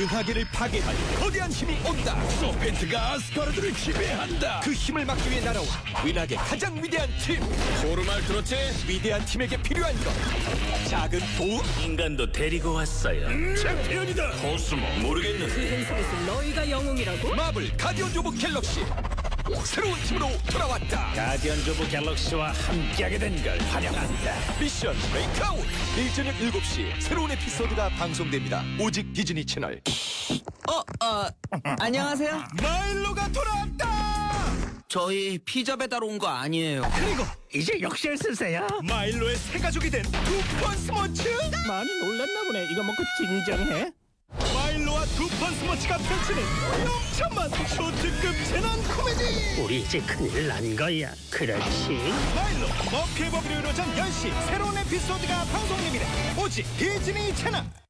은하계를 파괴할 거대한 힘이 온다. 서펜트가 아스가르드를 지배한다. 그 힘을 막기 위해 날아와 은하계 가장 위대한 팀. 포르말 들었지? 위대한 팀에게 필요한 것, 작은 도움. 인간도 데리고 왔어요. 챔피언이다. 코스모 모르겠는데. 행성에서 너희가 영웅이라고? 마블 가디언즈 오브 갤럭시 새로운 팀으로 돌아왔다. 가디언즈 오브 갤럭시와 함께하게 된 걸 환영한다. 미션 브레이크아웃. 내일 저녁 7시 새로운 에피소드가 방송됩니다. 오직 디즈니 채널. 안녕하세요. 마일로가 돌아왔다. 저희 피자 배달 온 거 아니에요. 그리고 이제 역시를 쓰세요. 마일로의 새 가족이 된 두펀 스머치. 많이 놀랐나 보네. 이거 먹고 진정해. 마일로와 두펀 스머치가 펼치는 영천만 쇼트급 재난 코미디. 우리 이제 큰일 난 거야. 그렇지. 마일로 머피의 법으로 이루어진 10시 새로운 에피소드가 방송됩니다. 오직 디즈니 채널.